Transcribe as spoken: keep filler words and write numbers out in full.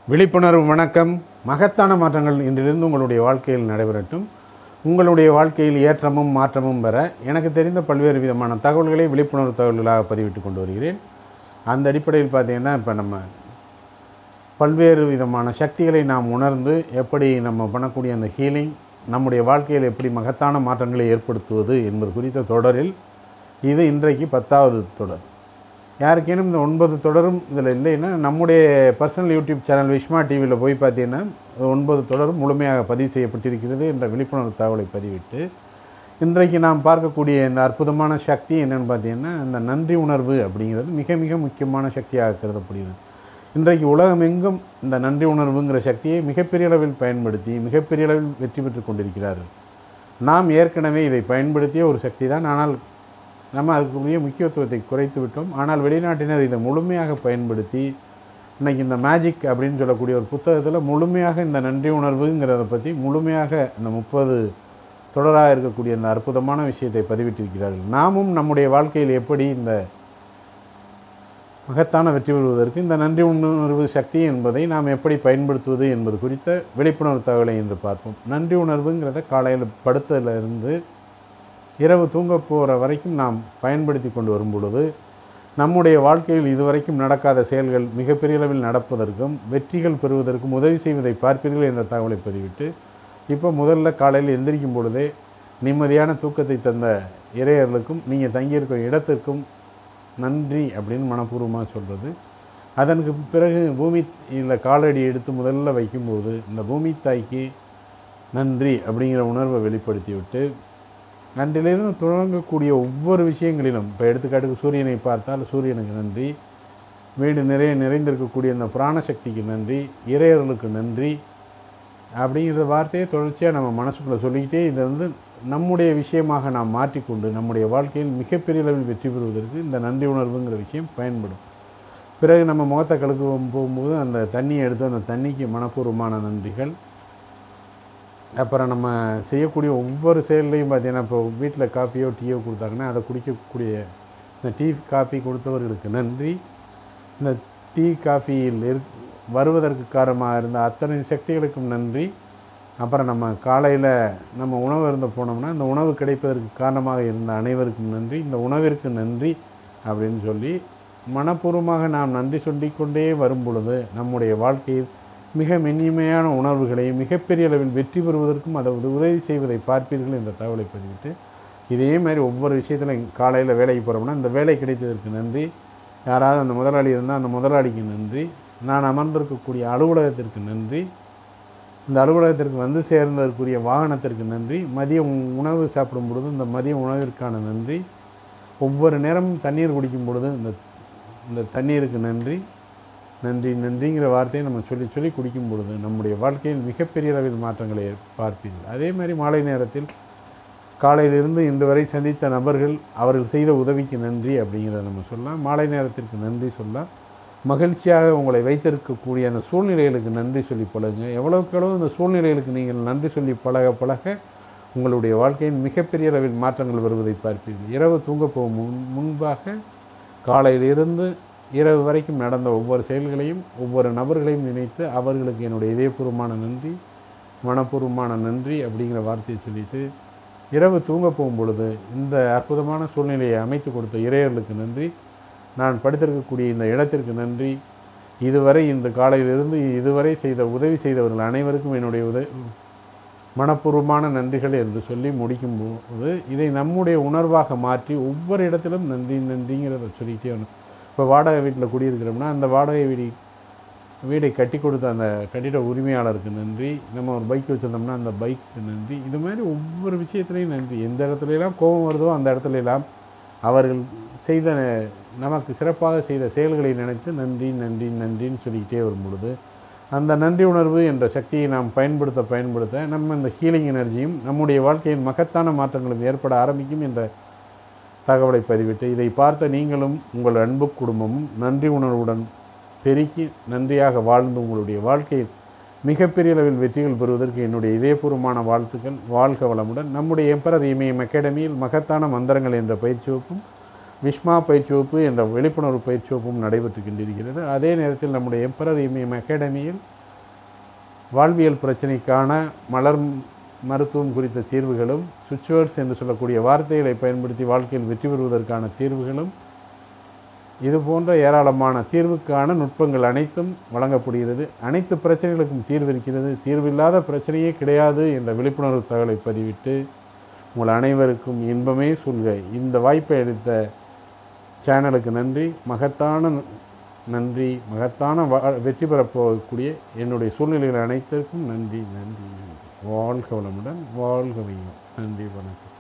விழிப்புணர்வு வணக்கம். மகத்தான மாற்றங்கள் இன்றிலிருந்து உங்களுடைய வாழ்க்கையில் நடைபெறட்டும். உங்களுடைய வாழ்க்கையில் ஏற்றமும் மாற்றமும் பெற எனக்கு தெரிந்த பல்வேறு விதமான தகவல்களை விழிப்புணர்வு தகவல்களாக பதிவிட்டு கொண்டு வருகிறேன். அந்த அடிப்படையில் பார்த்திங்கன்னா, இப்போ நம்ம பல்வேறு விதமான சக்திகளை நாம் உணர்ந்து எப்படி நம்ம பண்ணக்கூடிய அந்த ஹீலிங் நம்முடைய வாழ்க்கையில் எப்படி மகத்தான மாற்றங்களை ஏற்படுத்துவது என்பது குறித்த தொடரில் இது இன்றைக்கு பத்தாவது தொடர். யாருக்கேனும் இந்த ஒன்பது தொடரும் இதில் இல்லைன்னா நம்முடைய பர்சனல் யூடியூப் சேனல் விஷ்மா டிவியில் போய் பார்த்தீங்கன்னா ஒன்பது தொடரும் முழுமையாக பதிவு செய்யப்பட்டிருக்கிறது என்ற விழிப்புணர்வு தகவலை பதிவிட்டு இன்றைக்கு நாம் பார்க்கக்கூடிய இந்த அற்புதமான சக்தி என்னென்னு பார்த்தீங்கன்னா, இந்த நன்றி உணர்வு அப்படிங்கிறது மிக மிக முக்கியமான சக்தியாக கருதப்படுகிறது. இன்றைக்கு உலகமெங்கும் இந்த நன்றி உணர்வுங்கிற சக்தியை மிகப்பெரிய அளவில் பயன்படுத்தி மிகப்பெரிய அளவில் வெற்றி பெற்று கொண்டிருக்கிறார்கள். நாம் ஏற்கனவே இதை பயன்படுத்திய ஒரு சக்தி தான். ஆனால் நம்ம அதுக்குரிய முக்கியத்துவத்தை குறைத்து விட்டோம். ஆனால் வெளிநாட்டினர் இதை முழுமையாக பயன்படுத்தி இன்றைக்கி இந்த மேஜிக் அப்படின்னு சொல்லக்கூடிய ஒரு புத்தகத்தில் முழுமையாக இந்த நன்றி உணர்வுங்கிறத பற்றி முழுமையாக இந்த முப்பது தொடராக இருக்கக்கூடிய இந்த அற்புதமான விஷயத்தை பதிவிட்டிருக்கிறார்கள். நாமும் நம்முடைய வாழ்க்கையில் எப்படி இந்த மகத்தான வெற்றி பெறுவதற்கு இந்த நன்றி உணர்வு சக்தி என்பதை நாம் எப்படி பயன்படுத்துவது என்பது குறித்த விழிப்புணர்வு தகவலை என்று பார்ப்போம். நன்றி உணர்வுங்கிறத காலையில் படுத்ததிலிருந்து இரவு தூங்க போகிற வரைக்கும் நாம் பயன்படுத்தி கொண்டு வரும் பொழுது நம்முடைய வாழ்க்கையில் இதுவரைக்கும் நடக்காத செயல்கள் மிகப்பெரிய அளவில் நடப்பதற்கும் வெற்றிகள் பெறுவதற்கும் உதவி செய்வதை பார்ப்பீர்கள் என்ற தகவலை பதிவிட்டு, இப்போ முதல்ல காலையில் எந்திரிக்கும் பொழுதே நிம்மதியான தூக்கத்தை தந்த இறையர்களுக்கும் நீங்கள் தங்கியிருக்கிற இடத்திற்கும் நன்றி அப்படின்னு மனப்பூர்வமாக சொல்கிறது. அதற்கு பிறகு பூமி இந்த காலடி எடுத்து முதல்ல வைக்கும்போது இந்த பூமி தாய்க்கு நன்றி அப்படிங்கிற உணர்வை வெளிப்படுத்தி விட்டு நன்றிலிருந்து தொடங்கக்கூடிய ஒவ்வொரு விஷயங்களிலும், இப்போ எடுத்துக்காட்டுக்கு சூரியனை பார்த்தால் சூரியனுக்கு நன்றி, வீடு நிறைய நிறைந்திருக்கக்கூடிய அந்த பிராணசக்திக்கு நன்றி, இறையர்களுக்கு நன்றி அப்படிங்கிற வார்த்தையை தொடர்ச்சியாக நம்ம மனசுக்குள்ளே சொல்லிக்கிட்டே இதை வந்து நம்முடைய விஷயமாக நாம் மாற்றிக்கொண்டு நம்முடைய வாழ்க்கையில் மிகப்பெரிய அளவில் வெற்றி பெறுவதற்கு இந்த நன்றி உணர்வுங்கிற விஷயம் பயன்படும். பிறகு நம்ம முகத்தை கழுக்கு போகும்போது அந்த தண்ணியை எடுத்து அந்த தண்ணிக்கு மனப்பூர்வமான நன்றிகள். அப்புறம் நம்ம செய்யக்கூடிய ஒவ்வொரு செயல்லையும் பார்த்திங்கன்னா, இப்போ வீட்டில் காஃபியோ டீயோ கொடுத்தாங்கன்னா அதை குடிக்கக்கூடிய இந்த டீ காஃபி கொடுத்தவர்களுக்கு நன்றி. இந்த டீ காஃபியில் இரு வருவதற்கு காரணமாக இருந்த அத்தனை சக்திகளுக்கும் நன்றி. அப்புறம் நம்ம காலையில் நம்ம உணவு இருந்த போனோம்னா இந்த உணவு கிடைப்பதற்கு காரணமாக இருந்த அனைவருக்கும் நன்றி, இந்த உணவிற்கு நன்றி அப்படின்னு சொல்லி மனப்பூர்வமாக நாம் நன்றி சொல்லிக்கொண்டே வரும் பொழுது நம்முடைய வாழ்க்கையில் மிக மென்மையான உணர்வுகளை மிகப்பெரிய அளவில் வெற்றி பெறுவதற்கும் அதை உதவி செய்வதை பார்ப்பீர்கள் என்ற தகவலை பதிவிட்டு, இதே மாதிரி ஒவ்வொரு விஷயத்தில் காலையில் வேலைக்கு போகிறோம்னா இந்த வேலை கிடைத்ததற்கு நன்றி, யாராவது அந்த முதலாளி இருந்தால் அந்த முதலாளிக்கு நன்றி, நான் அமர்ந்திருக்கக்கூடிய அலுவலகத்திற்கு நன்றி, இந்த அலுவலகத்திற்கு வந்து சேர்ந்ததற்குரிய வாகனத்திற்கு நன்றி, மதிய உணவு சாப்பிடும் பொழுது இந்த மதிய உணவிற்கான நன்றி, ஒவ்வொரு நேரமும் தண்ணீர் குடிக்கும் பொழுது இந்த இந்த தண்ணீருக்கு நன்றி நன்றி நன்றிங்கிற வார்த்தையை நம்ம சொல்லி சொல்லி குடிக்கும் பொழுது நம்முடைய வாழ்க்கையில் மிகப்பெரிய அளவில் மாற்றங்களை பார்ப்பீர்கள். அதே மாதிரி மாலை நேரத்தில் காலையிலிருந்து இன்று வரை சந்தித்த நபர்கள் அவர்கள் செய்த உதவிக்கு நன்றி அப்படிங்கிறத நம்ம சொல்லலாம். மாலை நேரத்திற்கு நன்றி சொல்லலாம். மகிழ்ச்சியாக உங்களை வைத்திருக்கக்கூடிய அந்த சூழ்நிலைகளுக்கு நன்றி சொல்லி பழகுங்க. எவ்வளவுக்கு எவ்வளோ இந்த சூழ்நிலைகளுக்கு நீங்கள் நன்றி சொல்லி பழக பழக உங்களுடைய வாழ்க்கையில் மிகப்பெரிய அளவில் மாற்றங்கள் வருவதை பார்ப்பீர்கள். இரவு தூங்க போகும் முன் முன்பாக காலையிலிருந்து இரவு வரைக்கும் நடந்த ஒவ்வொரு செயல்களையும் ஒவ்வொரு நபர்களையும் நினைத்து அவர்களுக்கு என்னுடைய இதயபூர்வமான நன்றி, மனப்பூர்வமான நன்றி அப்படிங்கிற வார்த்தையை சொல்லிவிட்டு இரவு தூங்க போகும் பொழுது இந்த அற்புதமான சூழ்நிலையை அமைத்து கொடுத்த இறையர்களுக்கு நன்றி, நான் படுத்திருக்கக்கூடிய இந்த இடத்திற்கு நன்றி, இதுவரை இந்த காலையிலிருந்து இதுவரை செய்த உதவி செய்தவர்கள் அனைவருக்கும் என்னுடைய உதவி மனப்பூர்வமான நன்றிகள் என்று சொல்லி முடிக்கும்போது இதை நம்முடைய உணர்வாக மாற்றி ஒவ்வொரு இடத்திலும் நன்றி நன்றிங்கிறத சொல்லிக்கிட்டே வரணும். இப்போ வாடகை வீட்டில் குடியிருக்கிறோம்னா அந்த வாடகை வீடு வீடை கட்டி கொடுத்த அந்த கட்டிட உரிமையாளருக்கு நன்றி, நம்ம ஒரு பைக் வச்சுருந்தோம்னா அந்த பைக்கு நன்றி. இது மாதிரி ஒவ்வொரு விஷயத்துலையும் நன்றி. எந்த இடத்துலலாம் கோபம் வருதோ அந்த இடத்துலலாம் அவர்கள் செய்த நமக்கு சிறப்பாக செய்த செயல்களை நினைத்து நன்றி நன்றி நன்றின்னு சொல்லிக்கிட்டே வரும் பொழுது அந்த நன்றி உணர்வு என்ற சக்தியை நாம் பயன்படுத்த பயன்படுத்த நம்ம இந்த ஹீலிங் எனர்ஜியும் நம்முடைய வாழ்க்கையில் மகத்தான மாற்றங்களும் ஏற்பட ஆரம்பிக்கும் என்ற தகவலை பதிவிட்டு இதை பார்த்த நீங்களும் உங்கள் அன்பு குடும்பமும் நன்றி உணர்வுடன் பெருக்கி நன்றியாக வாழ்ந்து உங்களுடைய வாழ்க்கையில் மிகப்பெரிய அளவில் வெற்றிகள் பெறுவதற்கு என்னுடைய இதயபூர்வமான வாழ்த்துக்கள். வாழ்க வளமுடன். நம்முடைய எம்பரர் இமயம் அகாடமியில் மகத்தான மந்திரங்கள் என்ற பயிற்சி வகுப்பும் விஸ்மா பயிற்சி வகுப்பு என்ற விழிப்புணர்வு பயிற்சி வகுப்பும் நடைபெற்று கொண்டிருக்கிறது. அதே நேரத்தில் நம்முடைய எம்பரர் இமயம் அகாடமியில் வாழ்வியல் பிரச்சனைக்கான மலர் மருத்துவம் குறித்த தீர்வுகளும், சுவிட்ச்வேர்ட்ஸ் என்று சொல்லக்கூடிய வார்த்தைகளை பயன்படுத்தி வாழ்க்கையில் வெற்றி பெறுவதற்கான தீர்வுகளும், இது போன்ற ஏராளமான தீர்வுக்கான நுட்பங்கள் அனைத்தும் வழங்கப்படுகிறது. அனைத்து பிரச்சனைகளுக்கும் தீர்வு இருக்கிறது, தீர்வில்லாத பிரச்சனையே கிடையாது என்ற விழிப்புணர்வு தகவலை பதிவிட்டு உங்கள் அனைவருக்கும் இன்பமே சொல்க. இந்த வாய்ப்பை அளித்த சேனலுக்கு நன்றி, மகத்தான நன்றி, மகத்தான வெற்றி பெறப்போகக்கூடிய என்னுடைய சூழ்நிலைகள் அனைத்திற்கும் நன்றி நன்றி நன்றி. வாழ்க வளமுடன், வாழ்க வையும். நன்றி, வணக்கம்.